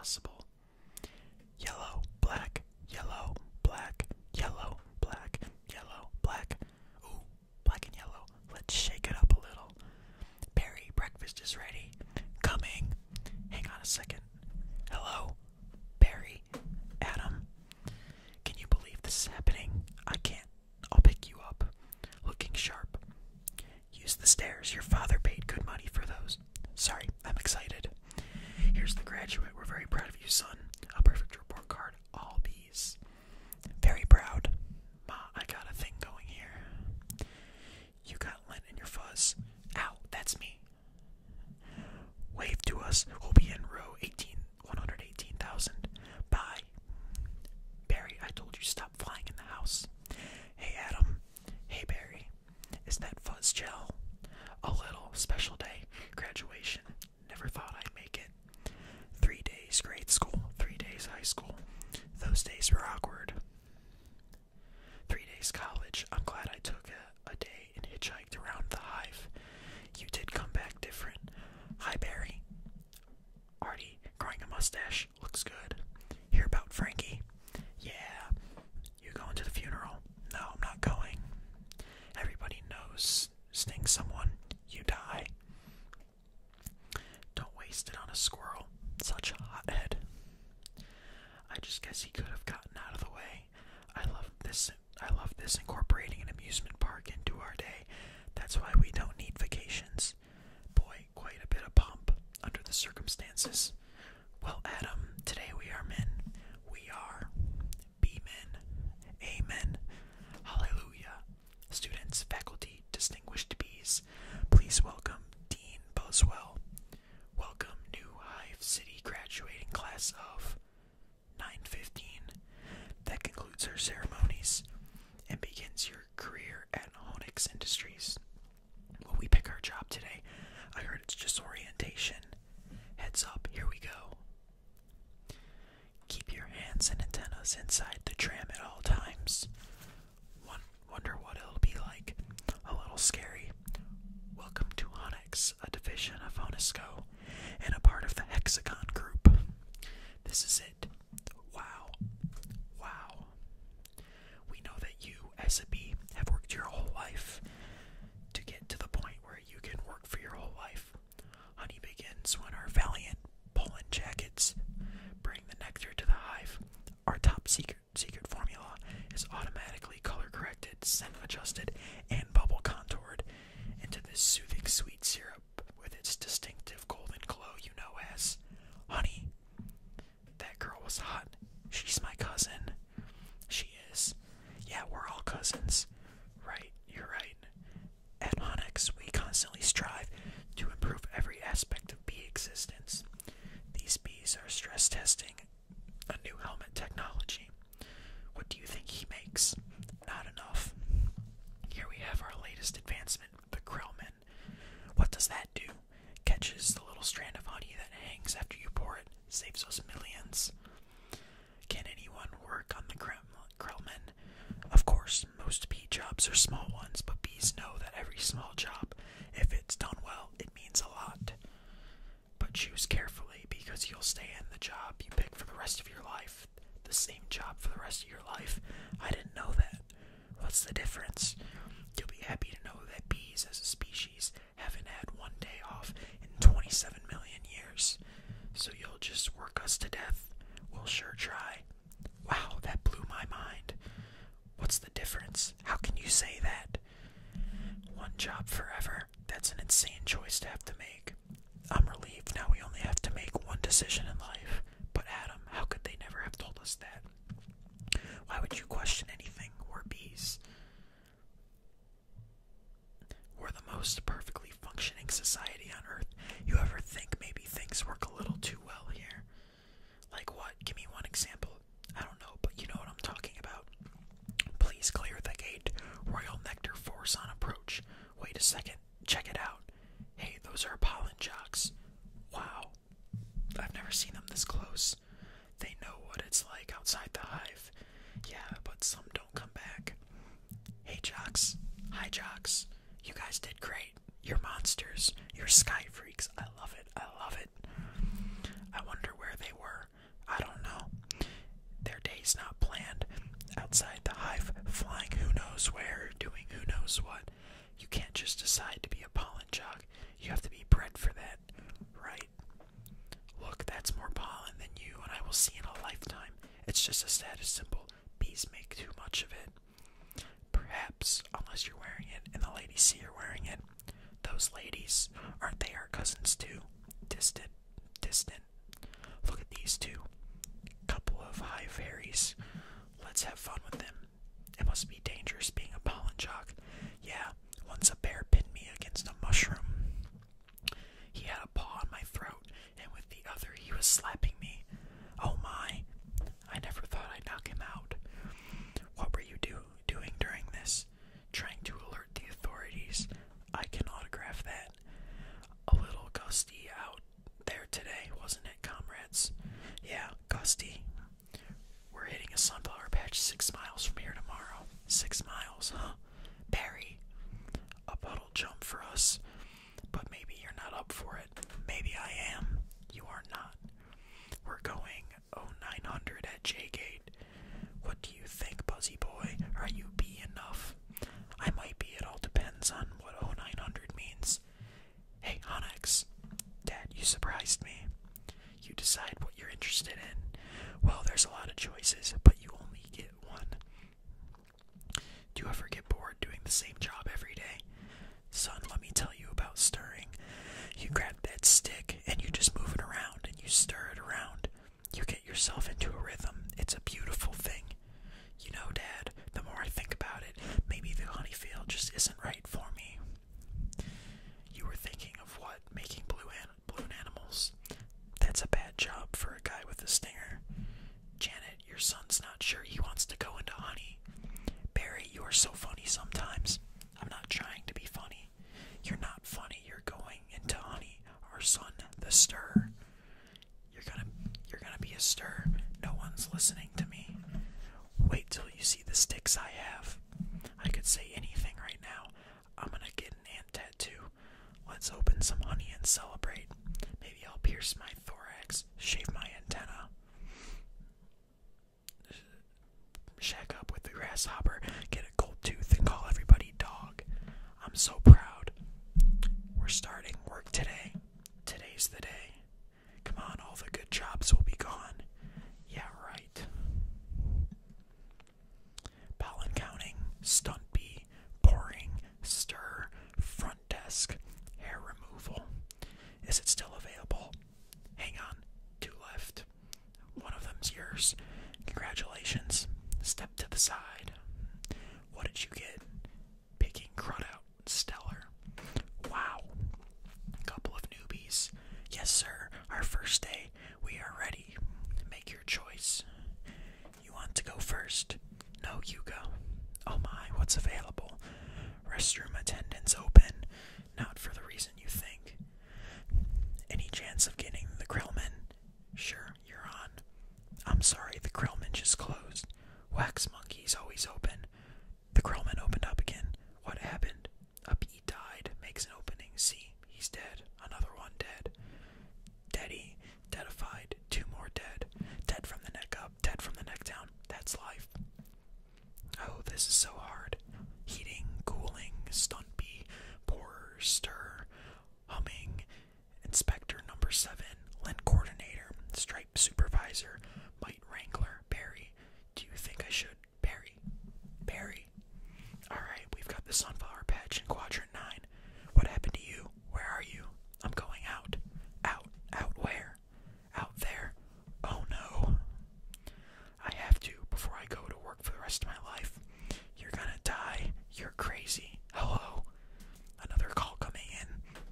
possible. Yellow, black, yellow, black, yellow, black, yellow, black. Ooh, black and yellow. Let's shake it up a little. Barry, breakfast is ready. Coming. Hang on a second. Hello? Barry? Adam? Can you believe this is happening? I can't. I'll pick you up. Looking sharp. Use the stairs. Your father paid good money for those. Sorry, I'm excited. Here's the graduate. We're very proud of you, son. A perfect report card. All B's. Very proud. Ma, I got a thing going here. You got lint in your fuzz. Ow, that's me. Wave to us. We'll be in row 118,000. Bye. Barry, I told you stop flying in the house. Hey, Adam. Hey, Barry. Is that fuzz gel? A little. Special day. Graduation. Never thought I'd make it. 3 days grade school. 3 days high school. Those days were awkward. 3 days college. I'm glad I took a day and hitchhiked around the hive. You did come back different. Hi, Barry. Artie, growing a mustache. Looks good. Hear about Frankie? Yeah. You going to the funeral? No, I'm not going. Everybody knows. Sting someone, you die. Don't waste it on a squirrel. Such a hothead. I just guess he could have gotten out of the way. I love this incorporating an amusement park into our day. That's why we don't need vacations. Boy, quite a bit of pomp under the circumstances. Well, Adam, today we are men. We are be men. Amen. Hallelujah. Students, faculty, distinguished bees, please welcome Dean Buswell. Welcome new Hive City graduating class of 915. That concludes our ceremonies and begins your career at Honix Industries. Will we pick our job today? I heard it's just orientation. Heads up, here we go. Keep your hands and antennas inside the tram at all times. Wonder what it'll be like. A little scary. Welcome to Honix, a division of Honisco, and a part of the Hexagon Group. This is it. Wow. Wow. We know that you, as a bee, have worked your whole life to get to the point where you can work for your whole life. Honey begins when our valiant pollen jackets bring the nectar to the hive. Our top secret formula is automatically color corrected, scent adjusted, and bubble contoured into this soothing sweet syrup with its distinctive golden glow you know as honey. That girl was hot. She's my cousin. She is. Yeah, we're all cousins. Right, you're right. At Honix, we constantly strive to improve every aspect of bee existence. These bees are stress testing a new helmet technology. What do you think he makes? Not enough. Here we have our latest advancement, the Krellman. What does that do? Catches the little strand of honey that hangs after you pour it, saves us millions. Can anyone work on the Krellman? Of course, most bee jobs are small ones, but bees know that every small job, if it's done well, it means a lot. But choose carefully, because you'll stay in the job you pick for the rest of your life. The same job for the rest of your life. I didn't know that. What's the difference? You'll be happy to know that bees as a species haven't had one day off in 27 million years. So you'll just work us to death. We'll sure try. Wow, that blew my mind. What's the difference? How can you say that? One job forever. That's an insane choice to have to make. I'm relieved now we only have to make one decision in life. But Adam, how could they never have told us that? Why would you question anything? We're bees. We're the most perfectly functioning society on Earth. You ever think maybe things work a little too well here? Like what? Give me one example. I don't know, but you know what I'm talking about. Please clear the gate. Royal Nectar Force on approach. Wait a second. Check it out. Hey, those are pollen jocks. Wow. I've never seen them this close. They know what it's like outside the hive. Yeah, but some don't come back. Hey, jocks. Hi, jocks. You guys did great. You're monsters. You're sky freaks. I love it. I love it. I wonder where they were. party's not planned. Outside the hive, flying who knows where, doing who knows what. You can't just decide to be a pollen jog. You have to be bred for that, right? Look, that's more pollen than you and I will see in a lifetime. It's just a status symbol. Bees make too much of it. Perhaps, unless you're wearing it and the ladies see you're wearing it. Those ladies, aren't they our cousins too? Distant. Look at these two. Couple of high fairies. Let's have fun with them. It must be dangerous being a pollen jock. Yeah, once a bear pinned me against a mushroom. He had a paw on my throat, and with the other he was slapping me. Oh my, I never thought I'd knock him out. What were you doing during this? Trying to alert the authorities. I can autograph that. A little gusty out there today, wasn't it, comrades? Yeah, gusty. We're hitting a sunflower patch 6 miles from here tomorrow. 6 miles, huh? Barry, a puddle jump for us. But maybe you're not up for it. Maybe I am. You are not. We're going 0900 at J-Gate. What do you think, Buzzy Boy? Are you B enough? I might be. It all depends on what 0900 means. Hey, Onyx. Dad, you surprised me. You decide what you're interested in. Well, there's a lot of choices, but you only get one. Do you ever get bored doing the same job every day? Son, let me tell you about stirring. You grab that stick and you just move it around and you stir it around. You get yourself into a rhythm. It's a beautiful thing. You know, Dad, the more I think about it, maybe the honey field just isn't right for me. You were thinking of what? Making balloon animals? That's a bad job for a guy with a stinger. Janet, your son's not sure he wants to go into honey. Barry, you are so funny sometimes. I'm not trying to be funny. You're not funny. You're going into honey. Our son, the stir. You're gonna be a stir. No one's listening to me. Wait till you see the sticks I have. I could say anything right now. I'm gonna get an ant tattoo. Let's open some honey and celebrate. Maybe I'll pierce my thorax, shave my antenna, shack up with the grasshopper, get a gold tooth, and call everybody dog. I'm so proud. We're starting work today. Today's the day. Come on, all the good jobs will be gone. Yeah, right. Pollen counting, stunt bee, pouring, stir, front desk, hair removal. Is it still available? Hang on, 2 left. One of them's yours. Congratulations. Step to the side. What did you get? Picking crud out. Stellar. Wow. Couple of newbies. Yes, sir. Our first day. We are ready. Make your choice. You want to go first? No, you go. Oh my, what's available? Restroom attendants open. Not for the reason you think. Any chance of getting the Krillman? Sure, you're on. I'm sorry, the Krillman just closed. Wax Monkey's always open. The Krillman opened up again. What happened? A bee died. Makes an opening. See, he's dead. Another one dead. Deady. Deadified. 2 more dead. Dead from the neck up. Dead from the neck down. That's life. Oh, this is so hard. Heating, cooling, stunt bee, pourer, stir, humming, inspector number 7, lint coordinator, stripe supervisor, mite wrangler, Barry. Do you think I should? Barry. Alright, we've got the sunflower patch in quadrant 9. What happened to you? Where are you? I'm going out. Out where? Out there. Oh no. I have to before I go to work for the rest of my life. You're gonna die. You're crazy. Hello. Another call coming in.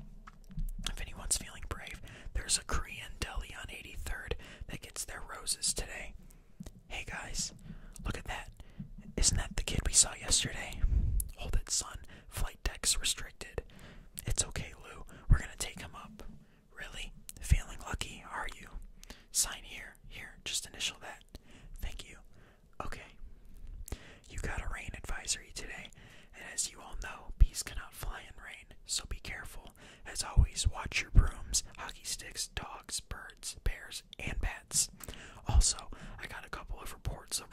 If anyone's feeling brave, there's a Korean deli on 83rd that gets their roses today. Hey guys, look at that. Isn't that the kid we saw yesterday? Hold it, son. Flight deck's restricted. It's okay, Lou. We're gonna take him up. Really? Feeling lucky, are you? Sign here. Here, just initial that. Thank you. Okay. You got a rain advisory today, and as you all know, bees cannot fly in rain, so be careful. As always, watch your brooms, hockey sticks, dogs, birds, bears, and bats. Also, I got a couple of reports of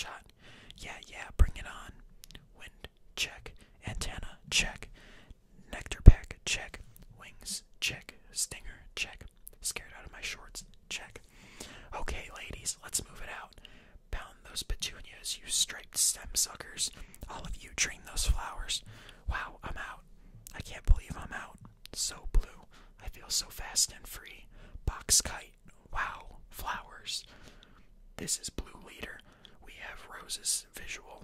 hot. Yeah, yeah, bring it on. Wind, check. Antenna, check. Nectar pack, check. Wings, check. Stinger, check. Scared out of my shorts, check. Okay, ladies, let's move it out. Pound those petunias, you striped stem suckers. All of you drain those flowers. Wow, I'm out. I can't believe I'm out. So blue. I feel so fast and free. Box kite. Wow, flowers. This is Blue Leader. We have Rose's visual.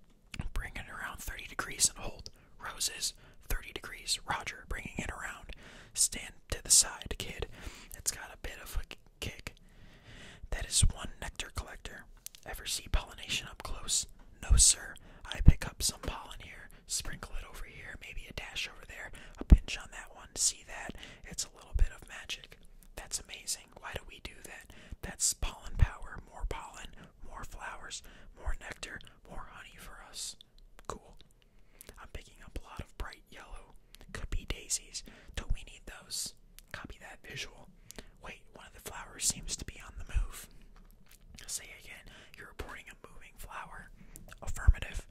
Bring it around 30 degrees and hold. Roses, 30 degrees. Roger, bringing it around. Stand to the side, kid. It's got a bit of a kick. That is one nectar collector. Ever see pollination up close? No, sir. I pick up some pollen here, sprinkle it over here, maybe a dash over there, a pinch on that one. See that? It's a little bit of magic. That's amazing. Why do we do that? That's pollen power. More pollen, more flowers, more nectar, more honey for us. Cool. I'm picking up a lot of bright yellow. Could be daisies. Don't we need those? Copy that visual. Wait, one of the flowers seems to be on the move. Say again. You're reporting a moving flower. Affirmative.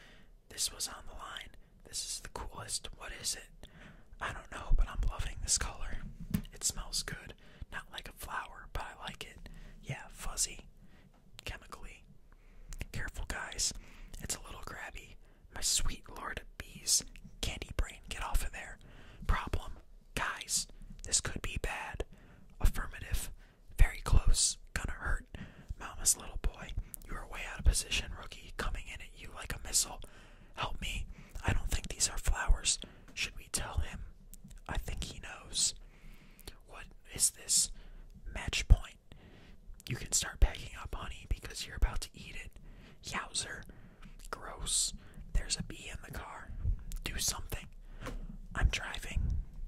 This was on the line. This is the coolest. What is it? I don't know, but I'm loving this color. It smells good. Not like a flower, but I like it. Yeah, fuzzy. Chemically. Careful, guys. It's a little grabby. My sweet lord of bees. Candy brain, get off of there. Problem. Guys, this could be bad. Affirmative. Very close. Gonna hurt. Mama's little boy. You are way out of position, rookie. Coming in at you like a missile. Help me. I don't think these are flowers. Should we tell him? I think he knows. What is this? Match point. You can start packing up honey because you're about to eat it. Yowzer. Gross. There's a bee in the car. Do something. I'm driving.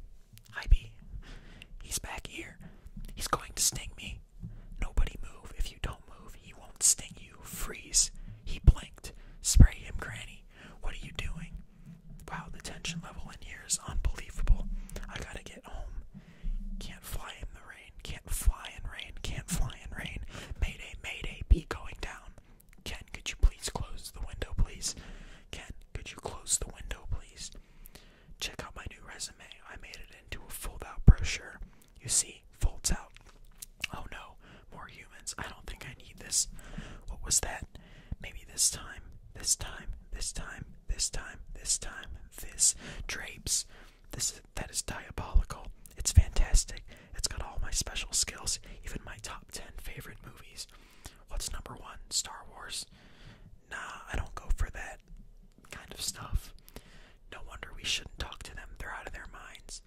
Hi, bee. He's back here. He's going to sting me. Nobody move. If you don't move, he won't sting you. Freeze. He blinked. Spray him, Granny. What are you doing? Wow, the tension level in here is unbelievable. I gotta get home. Can't fly in the rain. Can't fly in rain. Can't fly in rain. Mayday, mayday, bee going down. Ken, could you please close the window, please? Ken, could you close the window, please? Check out my new resume. I made it into a fold-out brochure. You see, folds out. Oh no, more humans. I don't think I need this. What was that? Maybe this time, this time, this time, this time, this time, this. Drapes. That is diabolical. It's fantastic. It's got all my special skills, even my top 10 favorite movies. What's number 1? Star Wars? Nah, I don't go for that kind of stuff. No wonder we shouldn't talk to them. They're out of their minds.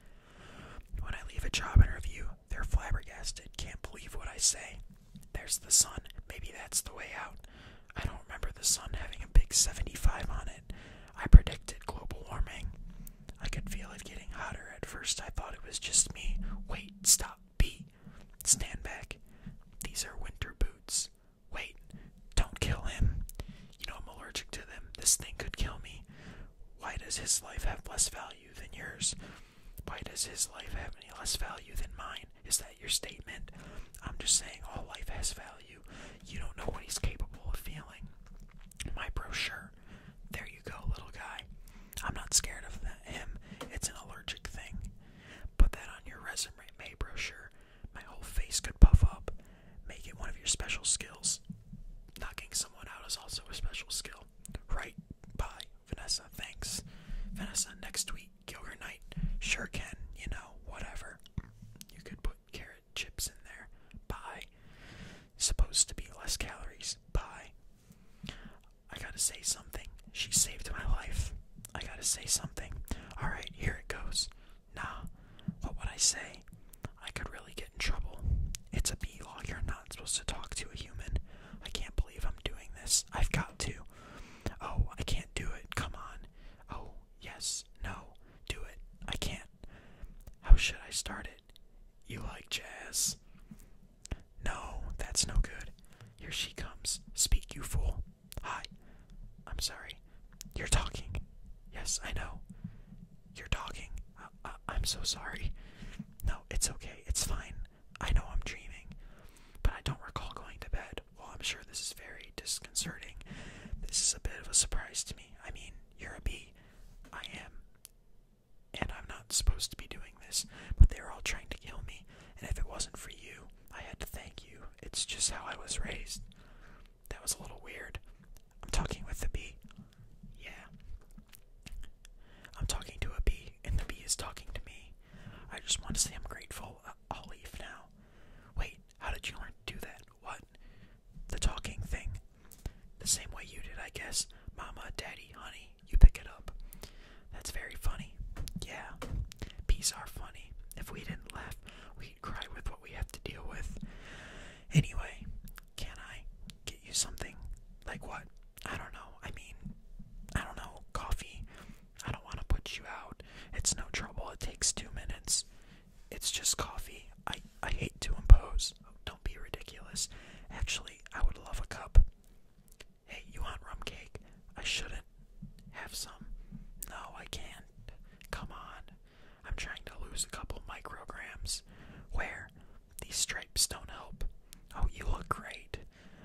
When I leave a job interview, they're flabbergasted. Can't believe what I say. There's the sun. Maybe that's the way out. I don't remember the sun having a big 75 on it. I predicted global warming. I could feel it getting hotter. At first I thought it was just me. Wait, stop, bee. Stand back. These are winter boots. Wait, don't kill him. You know I'm allergic to them. This thing could kill me. Why does his life have less value than yours? Why does his life have any less value than mine? Is that your statement? I'm just saying all life has value. You don't know what he's capable of feeling. My brochure. There you go, little guy. I'm not scared of him. It's an allergic thing. Put that on your resume brochure. My whole face could puff up. Make it one of your special skills. Knocking someone out is also a special skill. Right. Bye. Vanessa, thanks. Vanessa, next tweet. Gilger Knight. Sure can. You know, whatever. You could put carrot chips in there. Bye. Supposed to be less calories. Bye. I gotta say something. She saved my life. I gotta say something. Alright, here it goes. Nah. What would I say? I could really get in trouble. It's a bee law. You're not supposed to talk to a human. I can't believe I'm doing this. I've got to. Oh, I can't do it. Come on. Oh, yes. No. Do it. I can't. How should I start it? You like jazz? No, that's no good. Here she comes. Speak, you fool. Hi. I'm sorry. You're talking. Yes, I know. You're talking. I'm so sorry. No, it's okay. It's fine. I know I'm dreaming. But I don't recall going to bed. Well, I'm sure this is very disconcerting. was raised. That was a little weird. I'm talking with the bee. Yeah. I'm talking to a bee, and the bee is talking to me. I just want to say I'm grateful. I'll leave now. Wait, how did you learn to do that? What? The talking thing. The same way you did, I guess. Mama, Daddy, honey, you pick it up. That's very funny. Yeah, bees are funny. If we didn't laugh, we'd cry with what we have to deal with. Anyway, can I get you something? Like what? I don't know. I don't know. Coffee. I don't want to put you out. It's no trouble. It takes 2 minutes. It's just coffee. I hate to impose. Don't be ridiculous. Actually, I would love a cup. Hey, you want rum cake? I shouldn't have some. No, I can't. Come on. I'm trying to lose a couple micrograms. Where? These stripes don't help. Oh, you look great.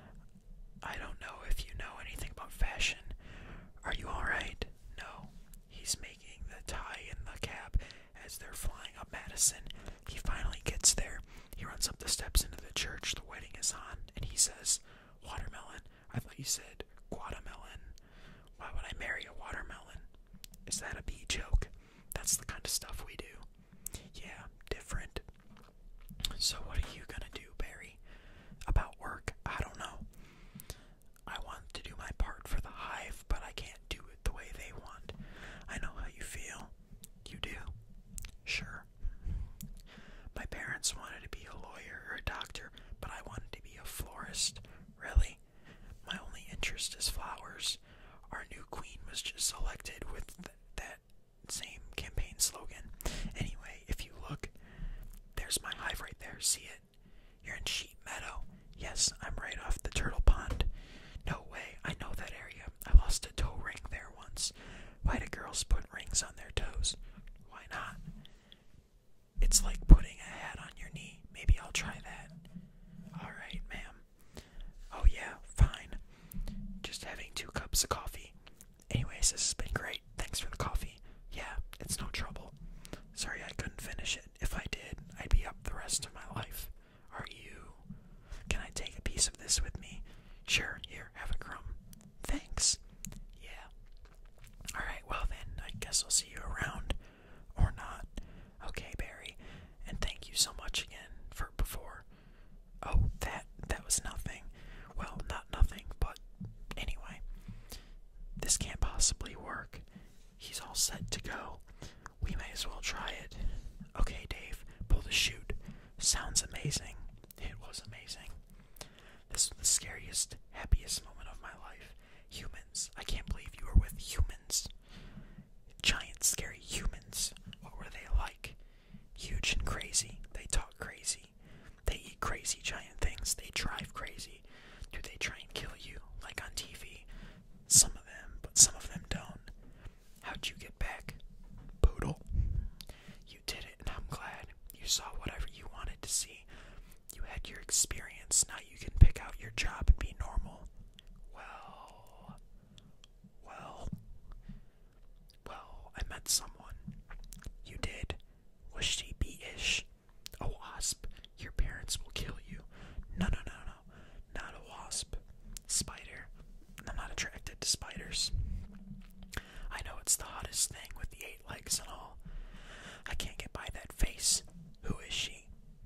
I don't know if you know anything about fashion. Are you alright? No. He's making the tie in the cab as they're flying up Madison. He finally gets there. He runs up the steps into the church the wedding is on, and he says, "Watermelon." I thought you said guatemon. Why would I marry a watermelon? Is that a bee joke? That's the kind of stuff we do. Yeah, different. So what are you gonna do, Barry? About work? I don't know. I want to do my part for the hive, but I can't do it the way they want. I know how you feel. You do? Sure. My parents wanted to be a lawyer or a doctor, but I wanted to be a florist. Really? My only interest is flowers. Our new queen was just elected with that same campaign slogan. Anyway, if you look, there's my hive right there. See it? You're in Sheep Meadow. Yes, I'm right off the Turtle Pond. No way, I know that area. I lost a toe ring there once. Why do girls put rings on their toes? Why not? It's like putting a hat on your knee. Maybe I'll try that. Alright, ma'am. Oh yeah, fine. Just having 2 cups of coffee. Anyways, this has been great. Thanks for the coffee. Yeah, it's no trouble. Sorry I couldn't finish it. If I did, I'd be up the rest of my life. Are you? Can I take a piece of this with me? Sure, here, have a crumb. Thanks. Yeah. Alright, well then, I guess I'll see you around. Or not. Okay, Barry. And thank you so much again for before. Oh, that was nothing. Well, not nothing, but anyway. This can't possibly work. He's all set to go. We may as well try it. Okay, Dave, pull the chute. Sounds amazing. It was amazing. This was the scariest, happiest moment of my life. Humans. I can't believe you were with humans. Giant, scary humans. What were they like? Huge and crazy. They talk crazy. They eat crazy giant things. They drive crazy. Do they try and kill you, like on TV? Some of them, but some of them don't. How'd you get back? Poodle. You did it, and I'm glad. You saw whatever you wanted to see. You had your experience. Now you can pick out your job and be normal. Well, I met someone. You did. Was she bee-ish? A wasp. Your parents will kill you. No. Not a wasp. Spider. I'm not attracted to spiders. I know it's the hottest thing with the 8 legs and all. I can't get by that face. Who is she?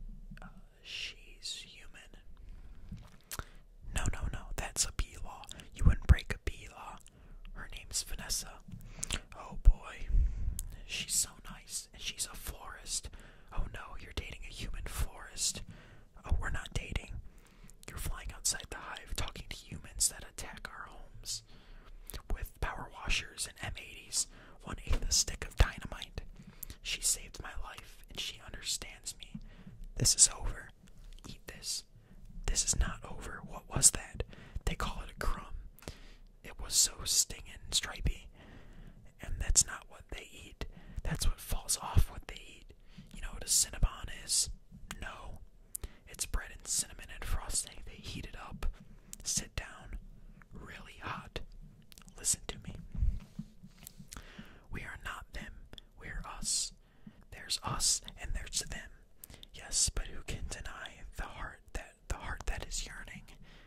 She's human. No, that's a bee law. You wouldn't break a bee law. Her name's Vanessa. Oh boy. She's so nice, and she's a florist. Oh no, you're dating a human florist. Oh, we're not dating. You're flying outside the hive, talking to humans that attack our homes. With power washers and M80s, 1/8 a stick of dynamite. She saved my life, and she understands me. This is over. Eat this. This is not over. What was that? They call it a crumb. It was so stinging and stripy. And that's not what they eat. That's what falls off what they eat. You know what a Cinnabon is? No. It's bread and cinnamon and frosting. They heat it up. Sit down. Really hot. Listen to me. We are not them. We're us. There's us and there's them. Yes, but who can deny the heart that is yearning?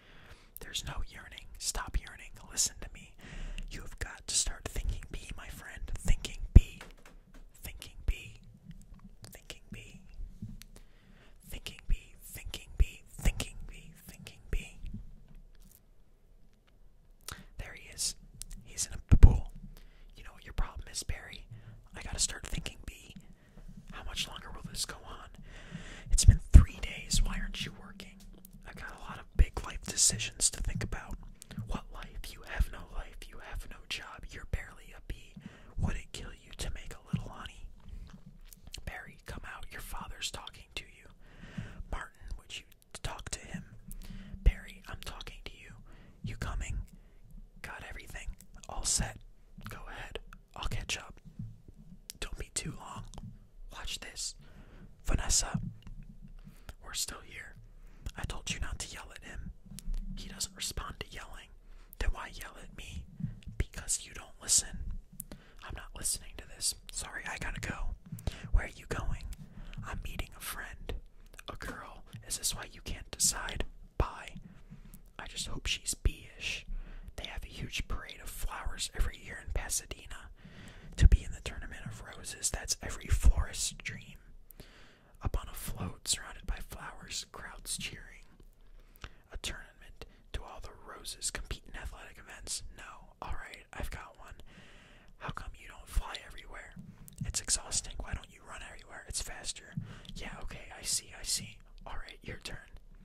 goodness, Barry. I gotta start thinking, B. How much longer will this go on? It's been 3 days. Why aren't you working? I've got a lot of big life decisions to think about. What life? You have no life. You have no job. You're barely a bee. Would it kill you to make a little honey? Barry, come out. Your father's talking to you. Martin, would you talk to him? Barry, I'm talking to you. You coming? Got everything. All set. Go ahead. I'll catch up. Don't be too long. Watch this. Vanessa. We're still here. I told you not to yell at him. He doesn't respond to yelling. Then why yell at me? Because you don't listen. I'm not listening to this. Sorry, I gotta go. Where are you going? I'm meeting a friend. A girl. Is this why you can't decide? Bye. I just hope she's B-ish. They have a huge parade of flowers every year in Pasadena. To be in the Tournament of Roses, that's every florist's dream. Up on a float, surrounded by flowers, crowds cheering. A tournament. Do all the roses compete in athletic events? No. Alright, I've got one. How come you don't fly everywhere? It's exhausting. Why don't you run everywhere? It's faster. Yeah, okay, I see. Alright, your turn.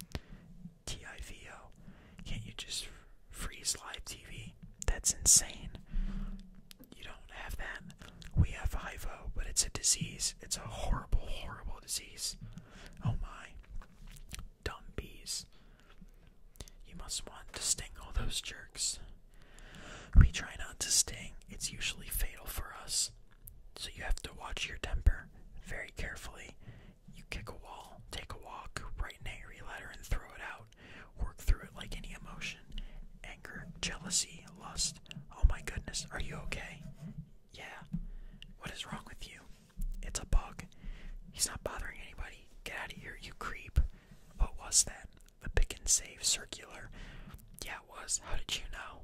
TIVO. Can't you just freeze live TV? That's insane. You don't have that. We have IVO, but it's a disease. It's a horrible, horrible disease. Oh my. Dumb bees. You must want to sting all those jerks. We try not to sting. It's usually fatal for us. So you have to watch your temper very carefully. You kick a wall, take a walk, write an angry letter and throw it out. Work through it like any emotion. Anger, jealousy, lust. Oh my goodness, are you okay? Yeah. What is wrong with you? It's a bug. He's not bothering anybody. Get out of here, you creep. What was that? The pick and save circular. Yeah, it was. How did you know?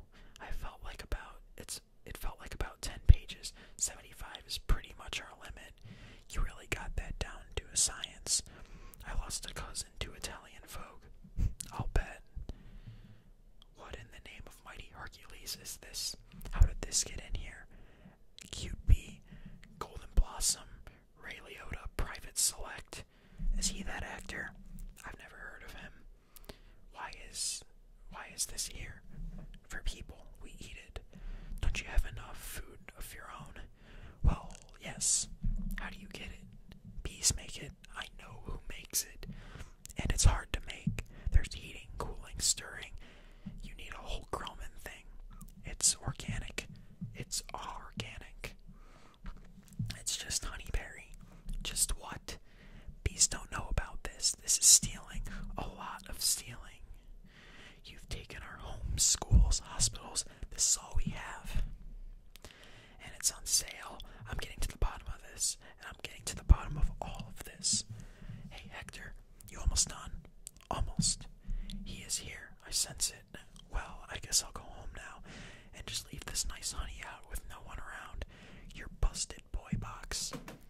It felt like about 10 pages. 75 is pretty much our limit. You really got that down to a science. I lost a cousin to Italian Vogue. I'll bet. What in the name of mighty Hercules is this? How did this get in here? Cute Bee, Golden Blossom, Ray Liotta, Private Select. Is he that actor? I've never heard of him. Why is this here? For people, we eat it. Don't you have enough food of your own? Well, yes. How do you get it? Bees make it. I know who makes it. And it's hard to make. There's heating, cooling, stirring. You need a whole Grumman thing. It's organic. It's organic. It's just honeyberry. Just what? Bees don't know about this. This is stealing. A lot of stealing. You've taken our homes, schools, hospitals. This is all we have. And it's on sale. I'm getting to the bottom of this. And I'm getting to the bottom of all of this. Hey, Hector, you almost done? Almost. He is here. I sense it. Well, I guess I'll go home now and just leave this nice honey out with no one around. Your busted boy box.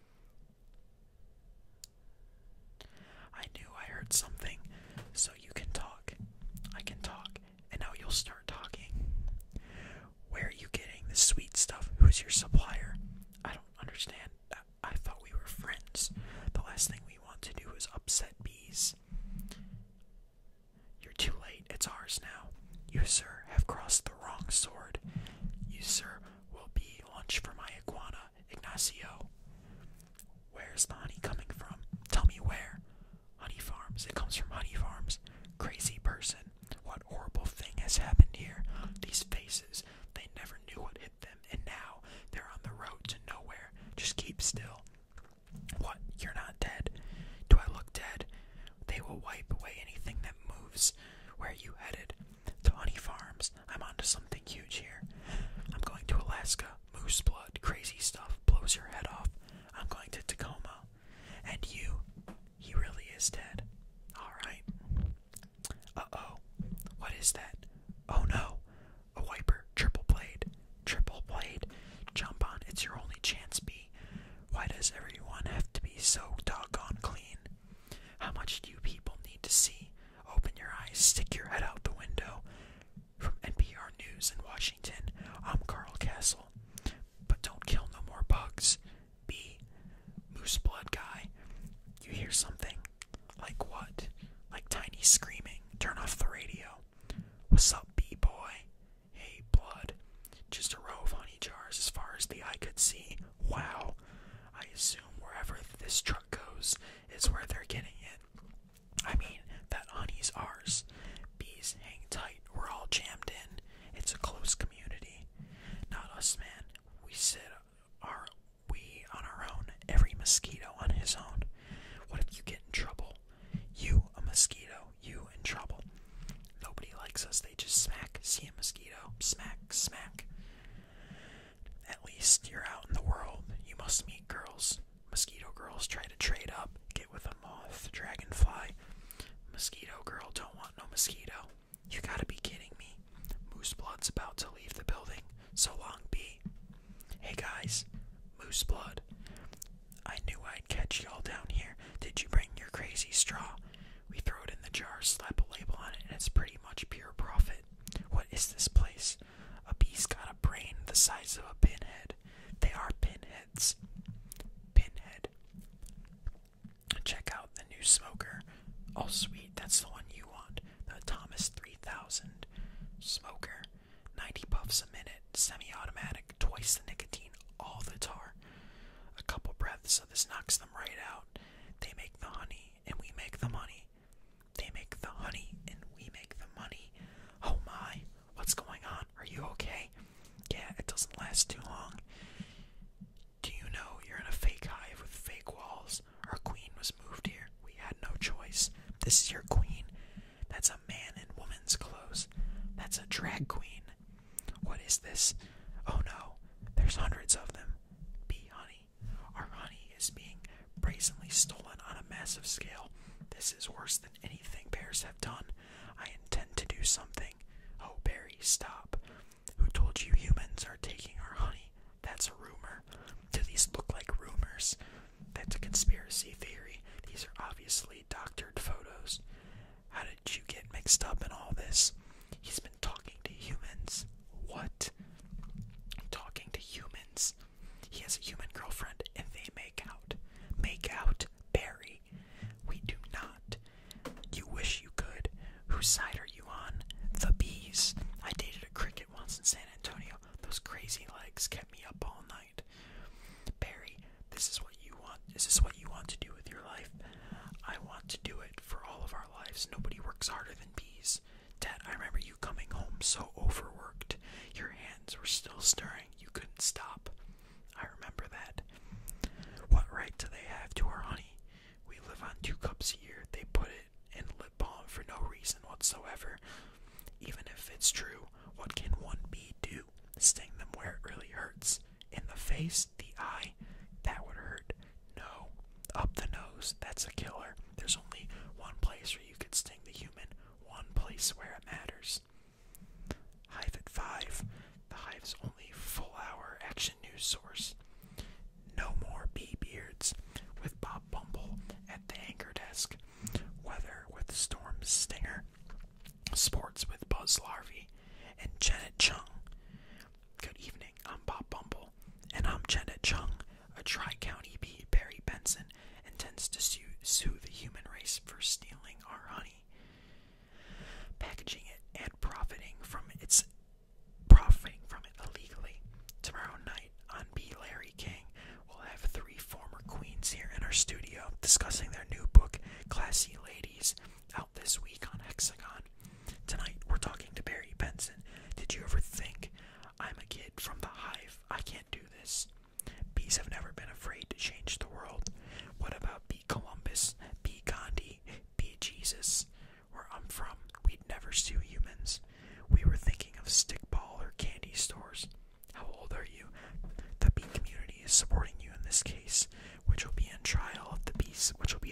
I knew I heard something. So you can talk. I can talk. And now you'll start talking. Where are you getting this sweet stuff? Who's your supplier? I don't understand. I thought we were friends. The last thing we want to do is upset bees. You're too late. It's ours now. You, sir, have crossed the wrong sword. You, sir, will be lunch for my iguana, Ignacio. Where's the honey coming from? Tell me where. Honey Farms. It comes from Honey Farms. Crazy person. What horrible thing has happened here? These faces, they never knew what hit them, and now they're on the road to nowhere. Just keep still. What? You're not dead? Do I look dead? They will wipe away anything that moves. Where are you headed? To Honey Farms. I'm onto something huge here. I'm going to Alaska. Moose blood, crazy stuff, blows your head off. I'm going to Tacoma. And you, he really is dead. Alright. Uh-oh. What is that? Oh no. A wiper. Triple blade. Triple blade. Jump on. It's your only chance, B. Why does everyone have to be so doggone clean? How much do you people need to see? Open your eyes. Stick your head out the window. From NPR News in Washington, I'm Carl Castle. But don't kill no more Red Sea. Wow. I assume wherever this truck goes is where they're getting it. I mean, that honey's ours. Bees hang tight. We're all jammed in. It's a close community. Not us, man. We on our own. Every mosquito on his own. What if you get in trouble? You, a mosquito. You in trouble. Nobody likes us. They just smack. See a mosquito. Smack, smack. At least you're out in the world. You must meet girls. Mosquito girls try to trade up. Get with a moth, dragonfly. Mosquito girl don't want no mosquito. You gotta be kidding me. Moose Blood's about to leave the building. So long, B. Hey guys, Moose Blood. I knew I'd catch y'all down here. Did you bring your crazy straw? We throw it in the jar, slap a label on it, and it's pretty much pure profit. What is this place? A bee's got a brain the size of a pinhead. They are pinheads. Pinhead. Check out the new smoker. Oh sweet, that's the one you want. The Thomas 3000 smoker. 90 puffs a minute, semi-automatic, twice the nicotine, all the tar. A couple breaths of this knocks them right out. They make the honey, and we make the money. They make the honey, and we make the money. Oh my, what's going on? Are you okay? Yeah, it doesn't last too long. Do you know you're in a fake hive with fake walls? Our queen was moved here. We had no choice. This is your queen. That's a man in woman's clothes. That's a drag queen. What is this? Oh no, there's hundreds of them. Bee honey. Our honey is being brazenly stolen on a massive scale. This is worse than anything bears have done. I intend to do something. Oh, Barry, stop. Who told you humans are taking our honey? That's a rumor. Do these look like rumors? That's a conspiracy theory. These are obviously doctored photos. How did you get mixed up in all this? He's been talking to humans. What? Talking to humans? He has a human girlfriend and they make out. Make out, Barry. We do not. You wish you could. Whose side are you on? The bees. I dated a cricket once in San Antonio. Those crazy legs kept me up all night. Barry, this is what you want. Is this what you want to do with your life? I want to do it for all of our lives. Nobody works harder than bees. Dad, I remember you coming home so overworked. Your hands were still stirring. You couldn't stop. I remember that. What right do they have to our honey? We live on 2 cups a year. They put it in lip balm for no reason whatsoever. Even if it's true, what can one bee do? Sting them where it really hurts. In the face, the eye, that would hurt. No. Up the nose, that's a killer. There's only one place where you could sting the human. One place where it matters. Hive at 5. The Hive's only full-hour action news source. No more bee beards. With Bob Bumble at the anchor desk. Weather with Storm Stinger. Sports with Buzz Larvey. And Janet Chung. Good evening, I'm Bob Bumble. And I'm Janet Chung. A Tri-County bee, Barry Benson, intends to sue the human race for stealing our honey. Packaging it and profiting from it illegally. Tomorrow night on B. Larry King, we'll have 3 former queens here in our studio discussing their new book, Classy Ladies, out this week on Hexagon. Tonight we're talking to Barry Benson. Did you ever think, I'm a kid from the Hive, I can't do this? Bees have never been afraid to change the world. What about B. Columbus, B. Gandhi, B. Jesus? Where I'm from, we'd never sue humans. We were thinking of stickball or candy stores. How old are you? The bee community is supporting you in this case, which will be the trial of the bees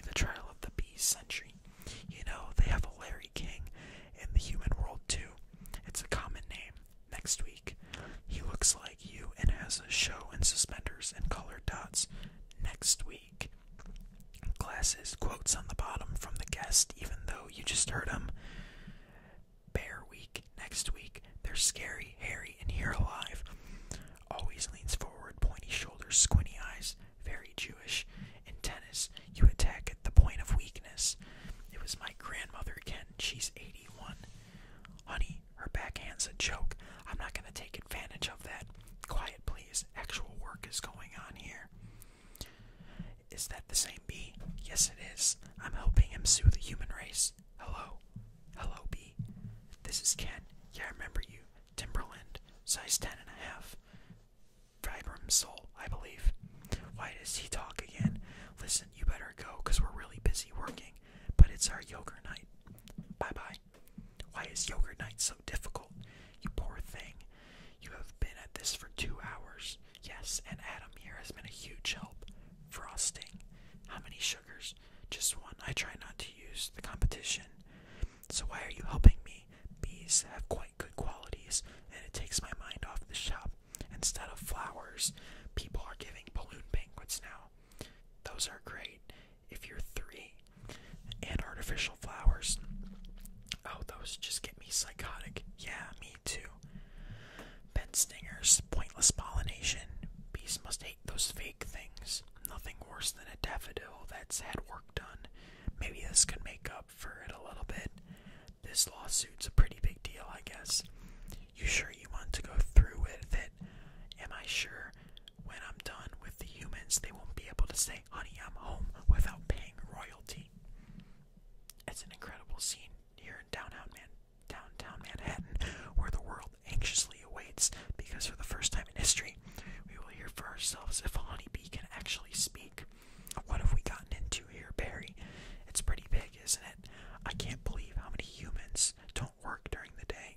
century. You know, they have a Larry King in the human world too. It's a common name. Next week, he looks like you and has a show in suspenders and colored dots. Next week. Glasses, quotes on the bottom from the guest, even though you just heard him. Bear Week, next week. They're scary, hairy, and here alive. Always leans forward, pointy shoulders, squinty eyes, very Jewish. In tennis, you attack at the point of weakness. It was my grandmother again, she's 81. Honey, her backhand's a joke. I'm not gonna take advantage of that. Quiet, please. Actual work is sue the human race. Hello. Hello, B. This is Ken. Yeah, I remember you. Timberland, size 10.5. Vibram Soul, I believe. Why does he talk again? Listen, you better go, because we're really busy working. But it's our yoga night. Bye-bye. Why is yoga night so difficult? You poor thing. You have been at this for 2 hours. Yes, and Adam here has been a huge help. Frosting. How many sugars? Just one. I try not to use the competition. So why are you helping me? Bees have quite good qualities, and it takes my mind off the shop. Instead of flowers, people are giving balloon banquets now. Those are great if you're 3. And artificial flowers. Oh, those just get me psychotic. Yeah, me too. Pen stingers, pointless pollination. Bees must hate those fake things. Nothing worse than a daffodil that's had work done. Maybe this could make up for it a little bit. This lawsuit's a pretty big deal, I guess. You sure you want to go through with it? Am I sure when I'm done with the humans, they won't be able to say, honey, I'm home, without paying royalty? It's an incredible scene here in downtown Manhattan, where the world anxiously awaits, because for the first time in history, we will hear for ourselves if a honeybee can actually speak. What have we gotten into here, Barry? It's pretty big, isn't it? I can't believe how many humans don't work during the day.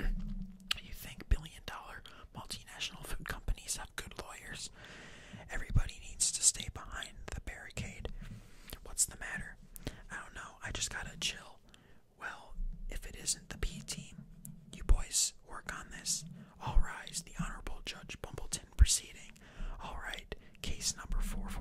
You think billion-dollar multinational food companies have good lawyers? Everybody needs to stay behind the barricade. What's the matter? I don't know, I just gotta chill. Well, if it isn't the B team, you boys work on this. All rise, the Honorable Judge Bumbleton proceeding. All right, case number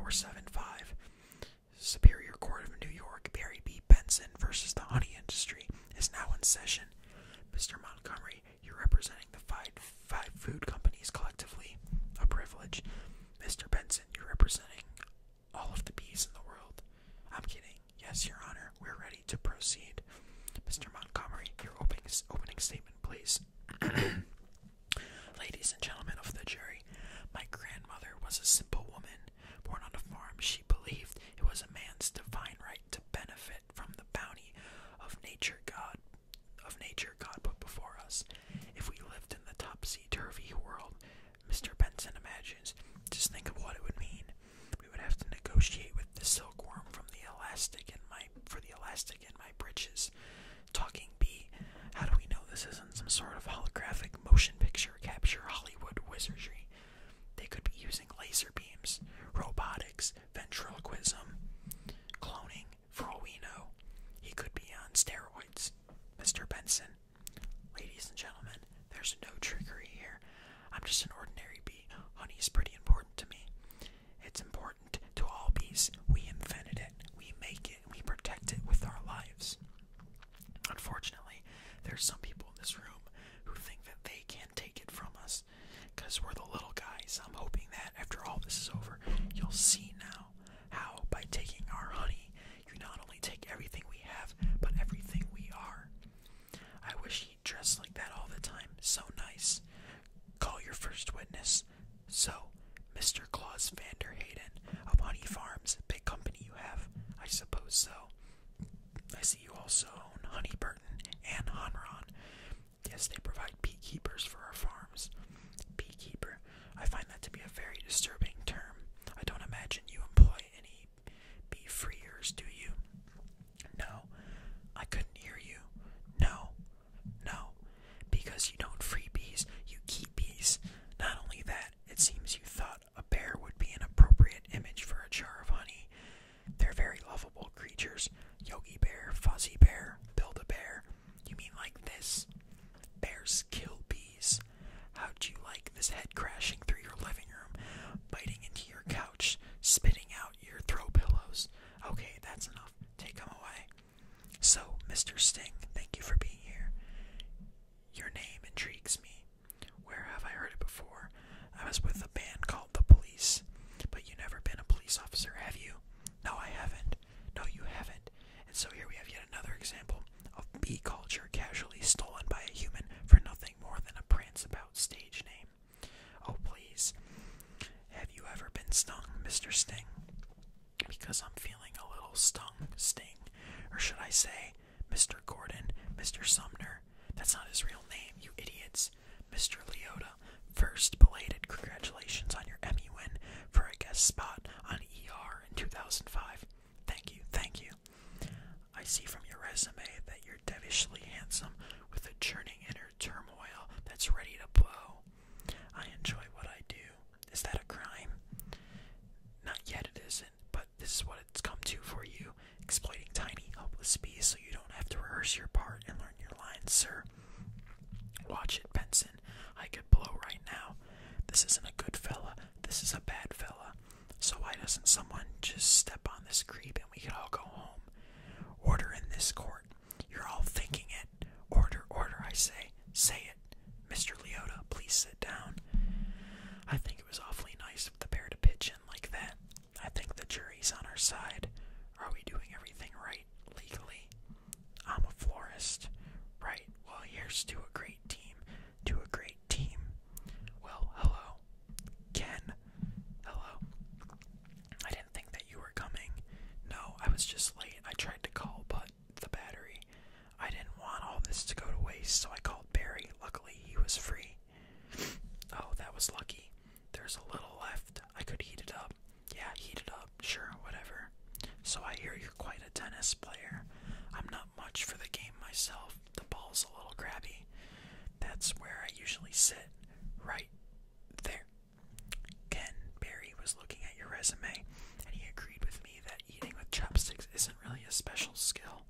4475. Superior Court of New York, Barry B. Benson versus the honey industry is now in session. Mr. Montgomery, you're representing the five food companies collectively. A privilege. Mr. Benson, you're representing all of the bees in the world. I'm kidding. Yes, Your Honor, we're ready to proceed. Mr. Montgomery, your opening statement, please. Ladies and gentlemen of the jury, my grandmother was a simple woman. Born on a farm, she believed it was a man's divine right to benefit from the bounty of nature God put before us. If we lived in the topsy-turvy world Mr. Benson imagines, just think of what it would mean. We would have to negotiate with the silkworm for the elastic in my breeches. Talking bee, how do we know this isn't some sort of holographic motion picture capture Hollywood wizardry? They could be using laser beams, robotics, ventriloquism, cloning, for all we know. He could be on steroids. Mr. Benson, ladies and gentlemen, there's no trickery here. I'm just an ordinary bee. Honey's pretty important to me. It's important to all bees. We invented it, we make it, and we protect it with our lives. Unfortunately, there's some people in this room who think that they can't take it from us, because we're the little guys. I'm hoping that after all this is over, you'll see now how, by taking our honey, you not only take everything we have, but everything we are. I wish he'd dress like that all the time. So nice. Call your first witness. So, Mr. Claus Vanderhayden of Honey Farms, big company you have. I suppose so. I see you also own Honey Burton and Honron. Yes, they provide beekeepers for our farms. Beekeeper. I find that to be a very disturbing term. I don't imagine you employ any bee freers, do you? No. I couldn't hear you. No. Because you don't free bees, you keep bees. Not only that, it seems you thought a bear would be an appropriate image for a jar of honey. They're very lovable creatures. Yogi Bear, Fuzzy Bear, Build-A-Bear. You mean like this? Bears kill bees. How'd you like this head crashing through your living room, biting into your couch, spitting out your throw pillows? Okay, that's enough. Take him away. So, Mr. Sting, thank you for being here. Your name intrigues me. Where have I heard it before? I was with a band called The Police. But you never been a police officer, have you? No, I haven't. No, you haven't. And so here we have yet another example of bee culture casually stolen by a human for nothing more than a prance-about stage name. Oh, please. Have you ever been stung, Mr. Sting? Because I'm feeling a little stung, Sting. Or should I say, Mr. Gordon, Mr. Sumner? That's not his real name, you idiots. Mr. Leota, first, belated congratulations on your Emmy win for a guest spot on ER in 2005. Thank you, thank you. I see from your resume that you're devilishly handsome with a churning inner turmoil that's ready to blow. I enjoy what I do. Is that a crime? Not yet it isn't, but this is what it's come to for you, exploiting tiny, helpless bees so you don't have to rehearse your part and learn your lines, sir. Watch it, Benson. I could blow right now. This isn't a good fella, this is a bad fella. So why doesn't someone just step on this creep and we can all go home? Order in this court. You're all thinking it. Order, order, I say. Say it. Mr. Leota, please sit down. I think it was awfully nice of the bear to pitch in like that. I think the jury's on our side. Are we doing everything right, legally? I'm a florist. Right, well, here's to a great team. To a great team. Well, hello. Ken. Hello. I didn't think that you were coming. No, I was just late. I tried to call, but the battery. I didn't want all this to go to waste, so I called Barry. Luckily, he was free. Oh, that was lucky. There's a little left. I could heat it up. Yeah, heat it up. Sure, whatever. So I hear you're quite a tennis player. I'm not much for the game myself. The ball's a little grabby. That's where I usually sit. Right there. Ken, Barry was looking at your resume, and he agreed with me that eating with chopsticks isn't really a special skill.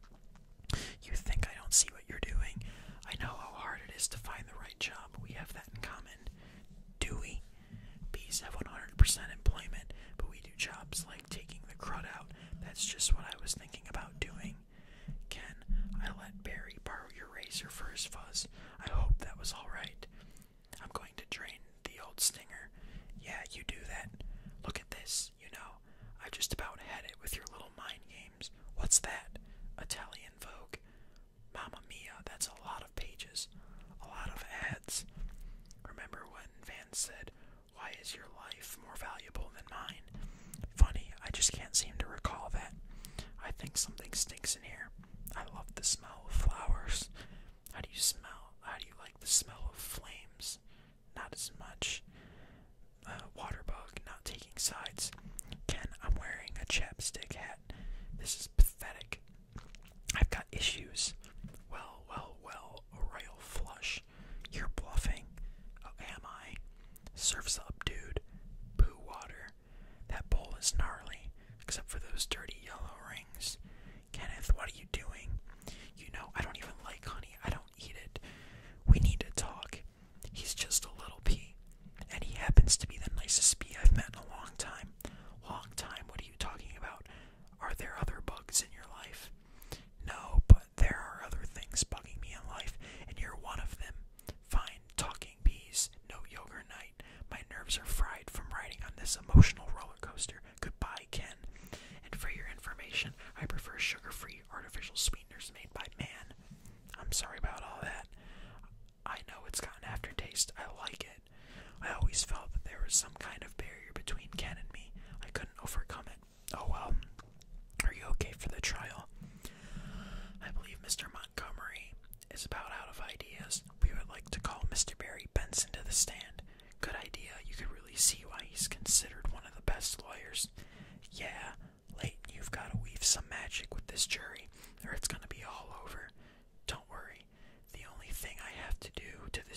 You think I don't see what you're doing? I know how hard it is to find the right job. We have that in common. Do we? Bees have 100% employment, but we do jobs like taking the crud out. That's just what I was thinking about doing. Ken, I let Barry borrow your razor for his fuzz. I hope that was alright. I'm going to drain the old stinger. Yeah, you do that. Look at this, you know. I've just about had it with your little mind games. What's that? Italian Vogue. Mamma mia, that's a lot of pages. A lot of ads. Remember when Vance said, "Why is your life more valuable than mine?" Funny, I just can't seem to recall that. I think something stinks in here. I love the smell of flowers. How do you smell? How do you like the smell of flames? Not as much. Waterbug, not taking sides. Ken, I'm wearing a chapstick hat. This is pathetic. I've got issues. Well, well, well, a royal flush. You're bluffing. Oh, am I? Surf's up, dude. Poo water. That bowl is gnarly, except for those dirty yellow rings. Kenneth, what are you doing? You know, I don't even like honey. I don't eat it. We need to talk. He's just a little pea. And he happens to be the nicest bee I've met in a long time. Long time? What are you talking about? Are there other bugs in your life? No, but there are other things bugging me in life, and you're one of them. Fine, talking bees, no yoga night. My nerves are fried from riding on this emotional roller coaster. Goodbye, Ken. And for your information, I prefer sugar-free artificial sweeteners made by man. I'm sorry about all that. I know it's got an aftertaste. I like it. I always felt that there was some kind of barrier between Ken and me. I couldn't overcome it. Oh well. Are you okay for the trial? I believe Mr. Montgomery is about out of ideas. We would like to call Mr. Barry Benson to the stand. Good idea. You could really see why he's considered one of the best lawyers. Yeah, Leighton, you've got to weave some magic with this jury, or it's going to be all over. Don't worry. The only thing I have to do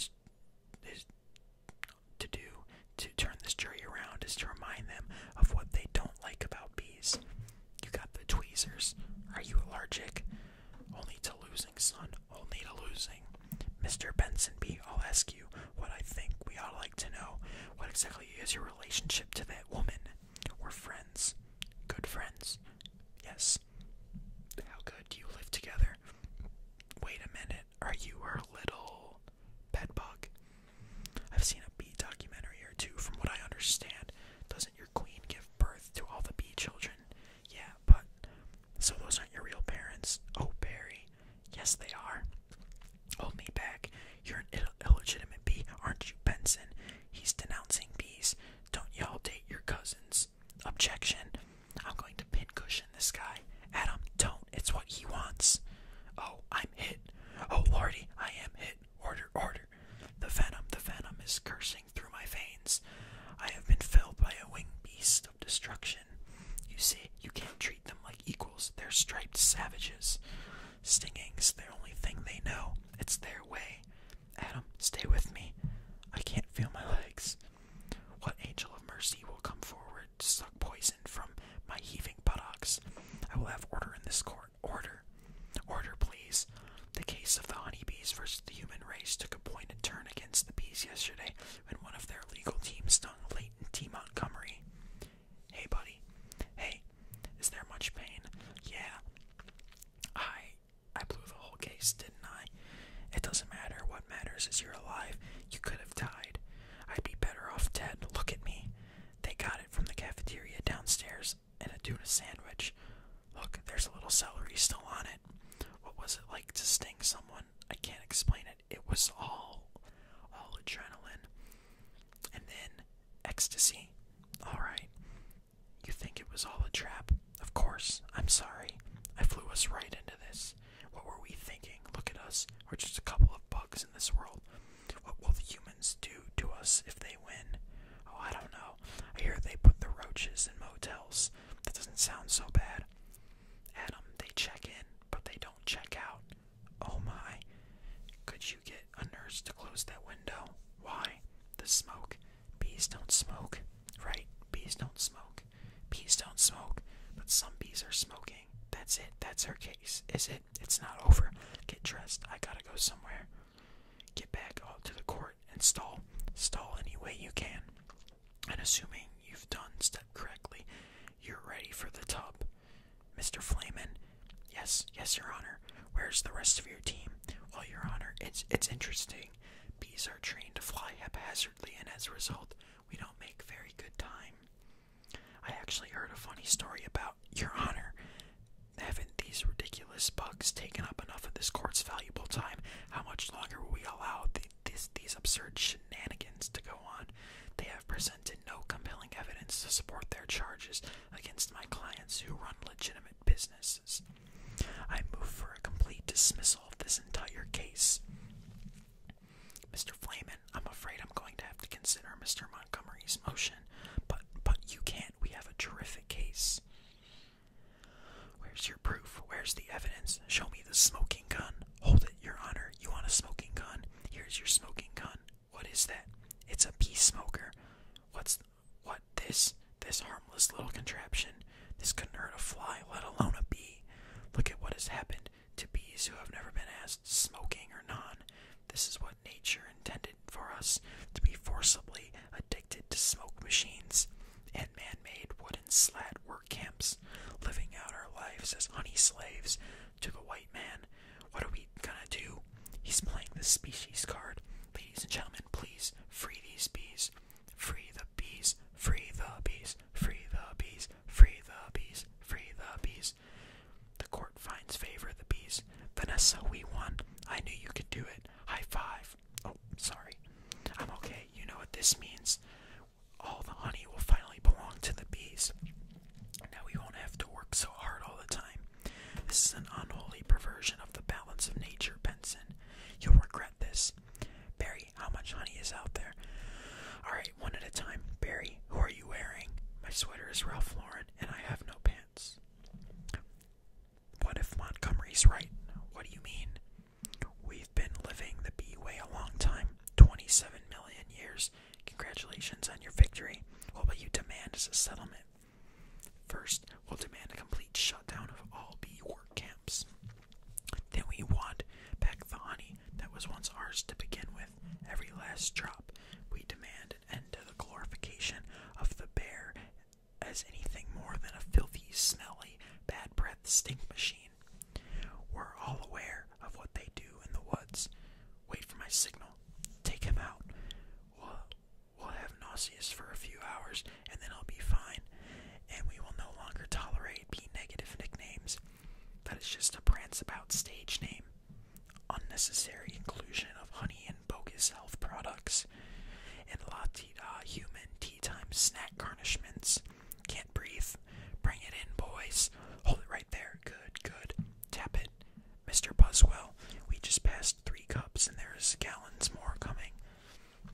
to turn this jury around is to remind them of what they don't like about bees. You got the tweezers. Are you allergic? Only to losing, son. Only to losing. Mr. Benson B., I'll ask you what I think we all like to know. What exactly is your relationship to that woman? We're friends. Good friends. Yes. How good do you live together? Wait a minute. Are you her little pet bug? I've seen a bee documentary or two. From what I understand, doesn't your queen give birth to all the bee children? Yeah, but so those aren't your real parents? Oh, Barry. Yes, they are. Hold me back. You're an illegitimate bee, aren't you, Benson? He's denouncing bees. Don't y'all date your cousin. coursing through my veins. I have been filled by a winged beast of destruction. You see, you can't treat them like equals. They're striped savages. Stinging's the only thing they know. It's their way. Adam, stay with me. I can't feel my legs. What angel of mercy will come forward to suck poison from my heaving buttocks? I will have order in this court. Order. Order, please. The case of the honeybees versus the human race took a pointed turn against the bees yesterday when one of their legal teams stung Leighton T. Montgomery. Hey, buddy. Hey, is there much pain? Yeah. I blew the whole case, didn't I? It doesn't matter. What matters is you're alive. You could have died. I'd be better off dead. Look at me. They got it from the cafeteria downstairs in a tuna sandwich. Look, there's a little celery still on it. What was it like to sting someone? I can't explain it. It was all adrenaline. And then ecstasy. Alright. You think it was all a trap? Of course. I'm sorry. I flew us right into this. What were we thinking? Look at us. We're just a couple of bugs in this world. What will the humans do to us if they win? Oh, I don't know. I hear they put the roaches in motels. That doesn't sound so bad. Adam, they check in, but they don't check out. Oh my. Could you get a nurse to close that window? Why? The smoke. Bees don't smoke. Right, bees don't smoke. Bees don't smoke, but some bees are smoking. That's it. That's her case. Is it? It's not over. Get dressed. I gotta go somewhere. Get back up to the court and stall. Stall any way you can. And assuming you've done step correctly, you're ready for the tub. Mr. Flamin. Yes, Your Honor. Where's the rest of your team? Well, Your Honor, it's interesting. Bees are trained to fly haphazardly, and as a result, we don't make very good time. I actually heard a funny story about Your Honor. Haven't these ridiculous bugs taken up enough of this court's valuable time? How much longer will we allow these absurd shenanigans to go on? They have presented no compelling evidence to support their charges against my clients who run legitimate businesses. I move for a complete dismissal of this entire case. Mr. Flamin, I'm afraid I'm going to have to consider Mr. Montgomery's motion, but you can't. We have a terrific case. Where's your proof? Where's the evidence? Show me the smoking gun. Hold it, Your Honor. You want a smoking gun? Here's your smoking gun. What is that? It's a bee smoker. What this harmless little contraption? This couldn't hurt a fly, let alone a bee. Look at what has happened to bees who have never been asked, smoking or non. This is what nature intended for us, to be forcibly addicted to smoke machines and man-made wooden slat work camps, living out our lives as honey slaves to the white man. What are we gonna do? He's playing the species card. Ladies and gentlemen, please, free these bees. Free the bees. Free the bees. Free the bees. Free the bees. Free the bees. The court finds favor of the bees. Vanessa, we won. I knew you could do it. High five. Oh, sorry. I'm okay. You know what this means. All the honey will finally belong to the bees. Now we won't have to work so hard all the time. This is an unholy perversion of the balance of nature, Benson. You'll regret this. Barry, how much honey is out there? Alright, one at a time. Barry, who are you wearing? My sweater is Ralph Lauren, and I have no pants. What if Montgomery's right? What do you mean? We've been living the bee way a long time. 27 million years. Congratulations on your victory. What will you demand as a settlement? First, we'll demand a complete shutdown of all bee work camps. Then we want back the honey that was once ours to begin with, every last drop. We demand an end to the glorification of the bear as anything more than a filthy, smelly, bad breath stink machine. We're all aware of what they do in the woods. Wait for my signal. Take him out. We'll have nauseous for a few hours, and then I'll be fine. And we will no longer tolerate B-negative nicknames. That is just a prance about stage name. Unnecessary inclusion of honey and bogus health products. And la-ti-da human tea-time snack garnishments. Can't breathe. Bring it in, boys. Hold it right there. Good. Tap it. Mr. Buswell, we just passed 3 cups and there is gallons more coming.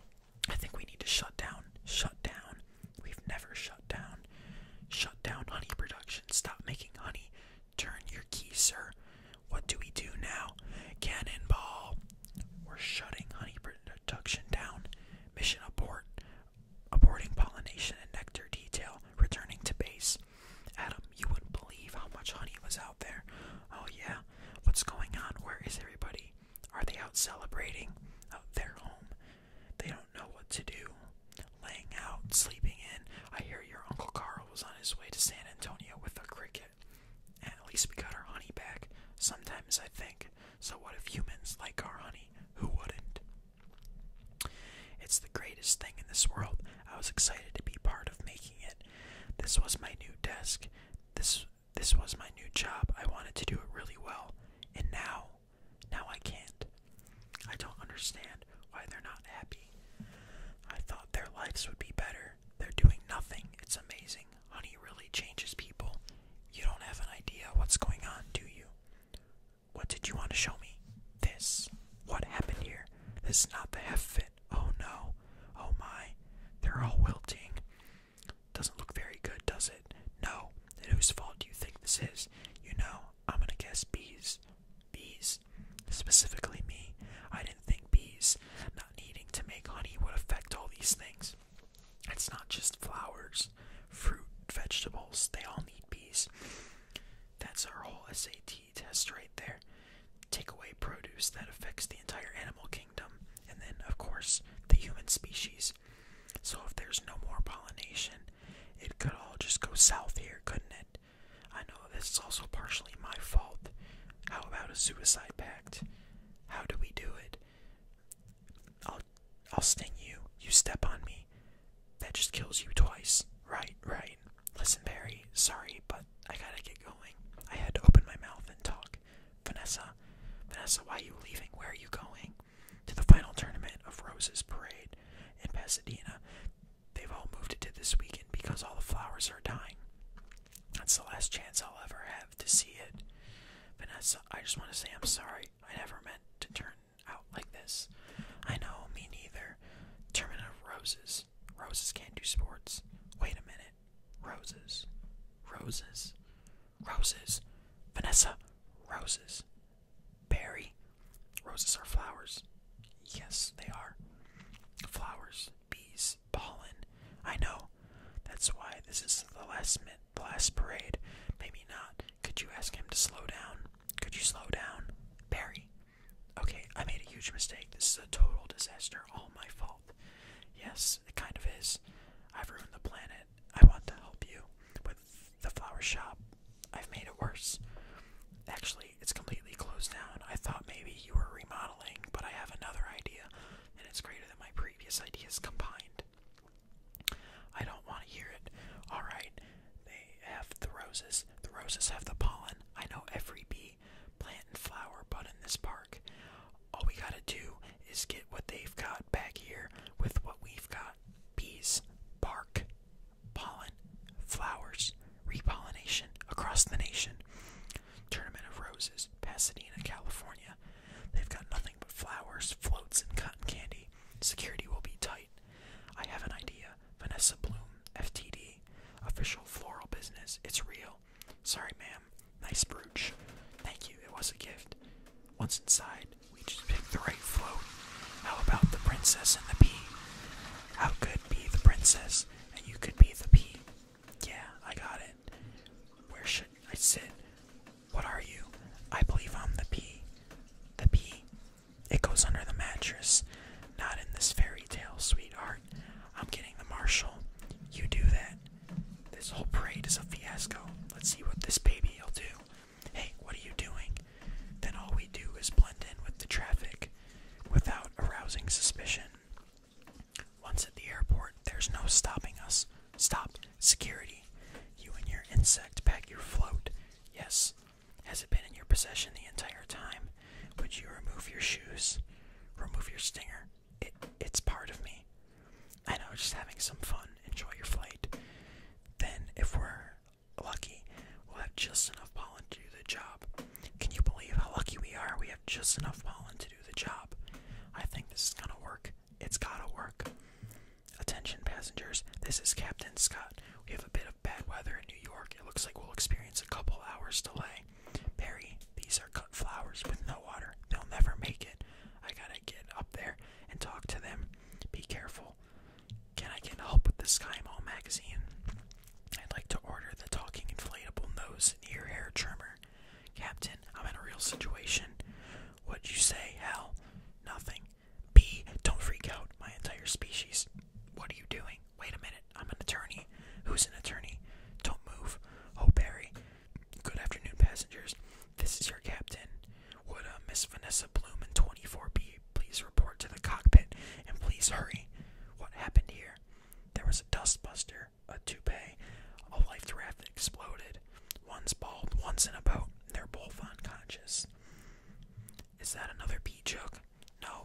I think we need to shut down. Shut down. We've never shut down. Shut down honey production. Stop making honey. Turn your key, sir. What do we do now? Cannonball. We're shutting honey production down. Mission abort. Aborting pollination and nectar detail. Returning to base. Adam, you wouldn't believe how much honey was out there. Oh yeah? What's going on? Where is everybody? Are they out celebrating? Out their home. They don't know what to do. Laying out, sleeping in. I hear your Uncle Carl was on his way to San Antonio with a cricket. And at least we got our honey back. Sometimes I think, so what if humans like our honey? Who wouldn't? It's the greatest thing in this world. I was excited to be part of making it. This was my new desk. This was my new job. I wanted to do it really well. And now I can't. I don't understand why they're not happy. I thought their lives would be better. They're doing nothing. It's amazing. Honey really changes people. You don't have an idea what's going on, do you? What did you want to show me? This. What happened here? This is not the heft fit. Oh no. Oh my. They're all wilting. Doesn't look very good, does it? No. Then whose fault do you think this is? You know, I'm gonna guess bees. Bees. Specifically me. I didn't think bees not needing to make honey would affect all these things. It's not just flowers, fruit, vegetables. They all need bees. That's our whole SAT test right there. Take away produce that affects the entire animal kingdom, and then, of course, the human species. So if there's no more pollination, it could all just go south here, couldn't it? I know this is also partially my fault. How about a suicide pact? How do we do it? I'll sting you. You step on me. That just kills you twice. Right. Listen, Barry, sorry, but I gotta get going. I had to open my mouth and talk. Vanessa, why are you leaving? Where are you going? To the final tournament of Roses Parade in Pasadena. They've all moved it to this weekend because all the flowers are dying. That's the last chance I'll ever have to see it. Vanessa, I just want to say I'm sorry. I never meant to turn out like this. I know, me neither. Tournament of Roses. Roses can't do sports. Wait a minute. Roses. Vanessa, roses. Barry, roses are flowers. Yes, they are. Flowers, bees, pollen. I know. That's why this is the last parade. Maybe not. Could you ask him to slow down? Could you slow down? Barry. Okay, I made a huge mistake. This is a total disaster. All my fault. Yes, it kind of is. I've ruined the planet. I want to help you with the flower shop. I've made it worse. Actually, it's completely closed down. I thought maybe you were remodeling, but I have another idea, and it's greater than my previous ideas combined. I don't want to hear it. Alright, they have the roses. The roses have the pollen. I know every bee, plant, and flower bud in this park. All we gotta do is get what they've got back here with what we've got. Bees, bark, pollen, flowers, repollination across the nation. Tournament of Roses, Pasadena, California. They've got nothing but flowers, floats, and cotton candy. Security will be tight. I have an idea. Vanessa Bloom, FTD. Official floral business. It's real. Sorry, ma'am. Nice brooch. Thank you. It was a gift. Once inside, we just picked the right float. How about the princess and the bee? How could be the princess and you could be the bee? Yeah, I got it. Where should I sit? What are you? I believe I'm the bee. The bee? It goes under the mattress. Not in this fairy tale, sweetheart. I'm getting the marshal. You do that. This whole parade is a fiasco. Let's see what this baby will do. Hey, what are you doing? Then all we do is blend in with the traffic without arousing suspicion. Once at the airport, there's no stopping us. Stop. Security. You and your insect pack your float. Yes. Has it been in your possession the entire time? Would you remove your shoes? Remove your stinger? It's part of me. I know, just having some fun. Enjoy your flight. Then, if we're lucky, we'll have just enough pollen to do the job. Can you believe how lucky we are? We have just enough pollen to do the job. I think this is gonna work. It's gotta work. passengers. This is Captain Scott. We have a bit of bad weather in New York. It looks like we'll experience a couple hours delay. Barry, these are cut flowers with no water. They'll never make it. I gotta get up there and talk to them. Be careful. Can I get help with the SkyMall magazine? I'd like to order the talking inflatable nose and ear hair trimmer. Captain, I'm in a real situation. What'd you say, Hal? Nothing. B, don't freak out. My entire species. What are you doing? Wait a minute. I'm an attorney. Who's an attorney? Don't move. Oh, Barry. Good afternoon, passengers. This is your captain. Would Miss Vanessa Bloom in 24B please report to the cockpit, and please hurry. What happened here? There was a dustbuster, a toupee, a life raft exploded. One's bald, one's in a boat. They're both unconscious. Is that another bee joke? No.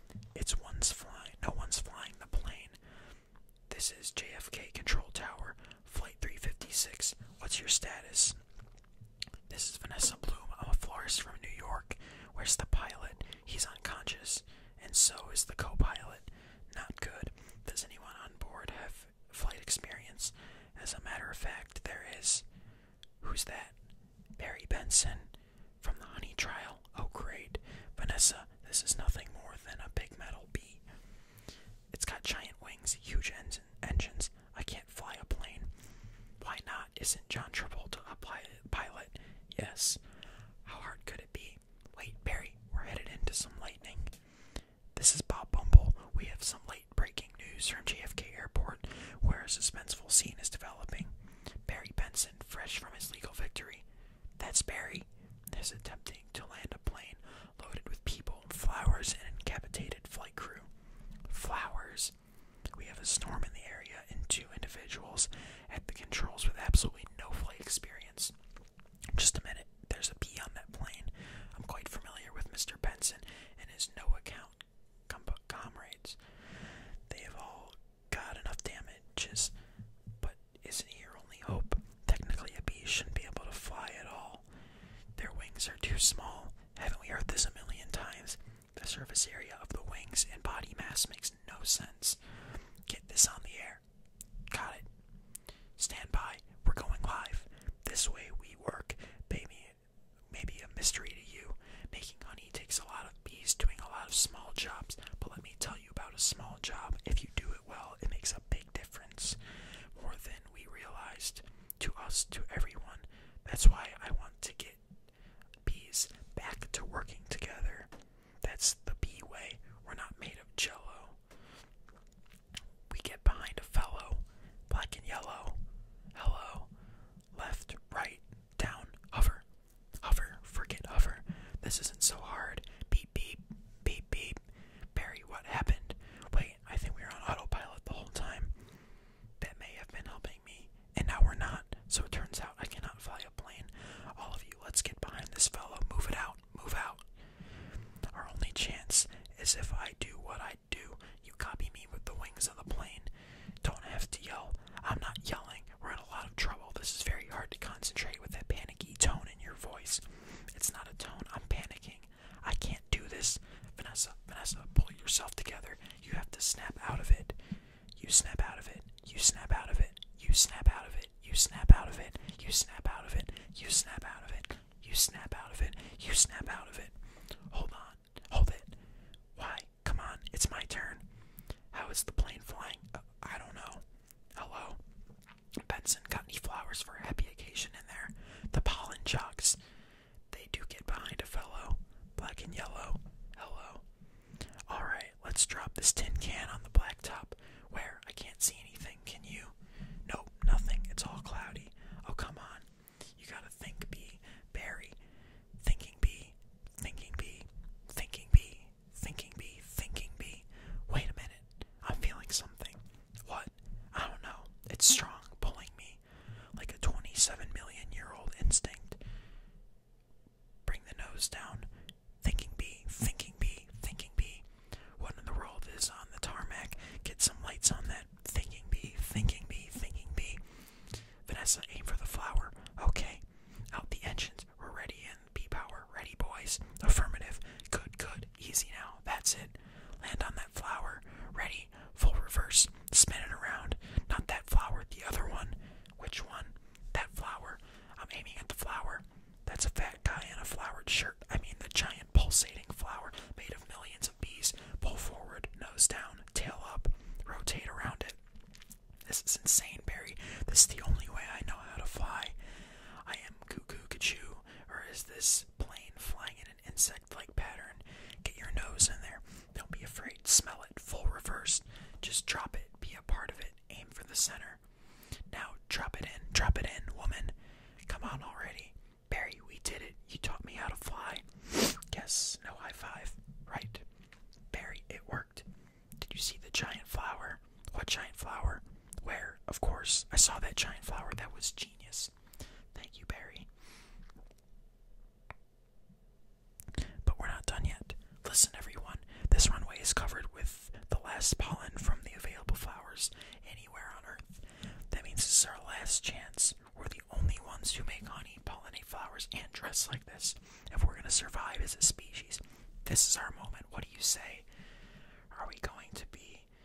No one's flying the plane. This is JFK Control Tower, Flight 356. What's your status? This is Vanessa Bloom. I'm a florist from New York. Where's the pilot? He's unconscious. And so is the co-pilot. Not good. Does anyone on board have flight experience? As a matter of fact, there is. Who's that? Barry Benson. From the Honey Trial. Oh, great. Vanessa, this is nothing more than a big metal bee. It's got giant wings, huge engines. I can't fly a plane. Why not? Isn't John Travolta a pilot? Yes. How hard could it be? Wait, Barry, we're headed into some lightning. This is Bob Bumble. We have some late breaking news from JFK Airport, where a suspenseful scene is developing. Barry Benson, fresh from his legal victory. That's Barry. Is attempting to land a plane loaded with people, flowers, and incapacitated flight crew. Flowers. We have a storm in the area and 2 individuals at the controls with absolutely no flight experience. Just a minute. There's a bee on that plane. I'm quite familiar with Mr. Benson and his no-account comrades. They have all got enough damages, but isn't he your only hope? Technically, a bee shouldn't be able to fly at all. Their wings are too small. Haven't we heard this a million times? The surface area of the wings and body mass makes no sense. Get this on the air. Got it. Stand by. We're going live. This way we work. Maybe a mystery to you. Making honey takes a lot of bees doing a lot of small jobs, but let me tell you about a small job. If you do it well, it makes a big difference. More than we realized. To us, to everyone. That's why I want to get bees back to working together. That's the bee way. We're not made of jello. We get behind a fellow. Black and yellow. Hello. Left, right, down, hover. Hover, forget hover. This isn't so hard. Beep, beep, beep, beep. Barry, what happened? Wait, I think we were on autopilot the whole time. That may have been helping me. And now we're not. So it turns out I cannot fly a plane. All of you, let's get behind this fellow. Move it out. Move out. Our only chance is if I do what I do. You copy me with the wings of the plane. Don't have to yell. I'm not yelling. We're in a lot of trouble. This is very hard to concentrate with that panicky tone in your voice. It's not a tone. I'm panicking. I can't do this. Vanessa, pull yourself together. You have to snap out of it. You snap out of it. You snap out of it. You snap out of it. You snap out of it. You snap out of it. You snap out of it. You snap out of it. You snap out of it. Hold on. Hold it. Why? Come on. It's my turn. How is the plane flying? I don't know. Hello? Benson, got any flowers for a happy occasion in there? The pollen jugs. They do get behind a fellow. Black and yellow. Hello? Alright, let's drop this tin can on the blacktop. Where? I can't see anything. Can you? Nope, nothing. It's all cloudy. Oh, come on. You gotta think, bee. Barry. Thinking bee. Thinking bee. Thinking bee. Thinking bee. Thinking bee. Wait a minute. I'm feeling something. What? I don't know. It's strong, pulling me. Like a 27-million-year-old instinct. Bring the nose down. Thinking bee. Thinking bee. Thinking bee. What in the world is on the tarmac? Get some lights on that. Thinking bee. Thinking bee. Thinking bee. Vanessa, aim for the flower. Okay. Out the engines. We're ready in bee power. Ready, boys? Affirmative. Good, good. Easy now. That's it. Land on that flower. Ready. Full reverse. Spin it around. aiming at the flower. That's a fat guy in a flowered shirt. I mean the giant pulsating flower made of millions of bees. Pull forward, nose down, tail up, rotate around it. This is insane, Barry. This is the only way I know how to fly. I am cuckoo cachoo, or is this plane flying in an insect-like pattern? Get your nose in there. Don't be afraid. Smell it. Full reverse. Just drop it. Be a part of it. Aim for the center. Now, drop it in, woman. Come on already. Barry, we did it. You taught me how to fly. Yes, no high five. Right. Barry, it worked. Did you see the giant flower? What giant flower? Where? Of course. I saw that giant flower. That was genius. Thank you, Barry. But we're not done yet. Listen, everyone. This runway is covered with the last pollen from the available flowers anywhere on Earth. That means this is our last chance. We're the only ones who make honey, pollinate flowers, and dress like this. If we're going to survive as a species, this is our moment. What do you say? Are we going to be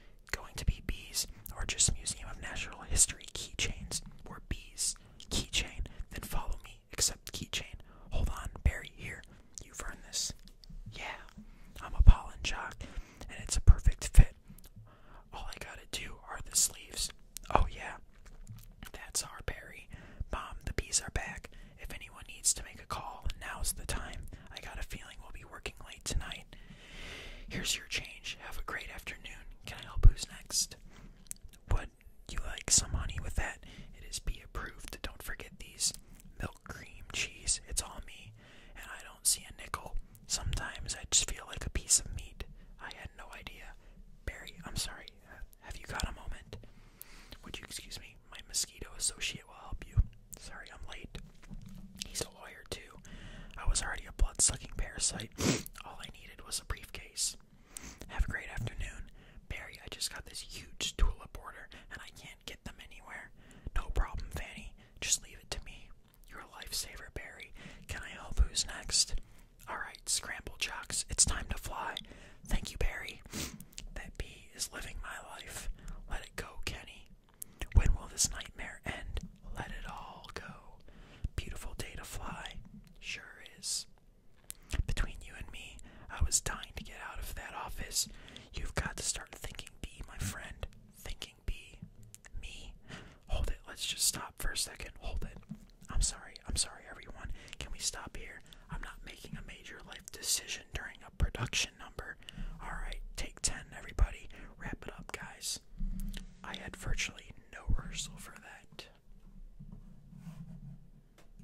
bees, or just Museum of Natural History keychains? We're bees. Keychain. Then follow me. Accept keychain. Hold on, Barry, here. You've earned this. Yeah, I'm a pollen jock, and it's a perfect fit. All I gotta do are the sleeves. Oh yeah, that's our Barry. Mom, the bees are back. If anyone needs to make a call, now's the time. I got a feeling we'll be working late tonight. Here's your change. Have a great afternoon. Can I help? Who's next? Would you like some honey with that? It is bee approved. Don't forget these. Milk, cream, cheese. It's all me. And I don't see a nickel. Sometimes I just feel like a piece of meat. I had no idea. Barry, I'm sorry. Have you got a moment? Would you excuse me? My mosquito associate will help you. Sorry, I'm late. He's a lawyer, too. I was already a blood-sucking parasite. All I needed was a briefcase. Have a great afternoon. Barry, I just got this huge tulip order, and I can't get them anywhere. No problem, Fanny. Just leave it to me. You're a lifesaver, Barry. Can I help? Who's next? Alright, scramble jocks. It's time to fly. Thank you, Barry. That bee is living my life. Let it go, Kenny. When will this nightmare end? Let it all go. Beautiful day to fly. Sure is. Between you and me, I was dying to get out of that office. You've got to start thinking bee, my friend. Thinking bee. Me. Hold it. Let's just stop for a second. Hold it. I'm sorry, everyone. Can we stop here? I'm not making a major life decision during a production number.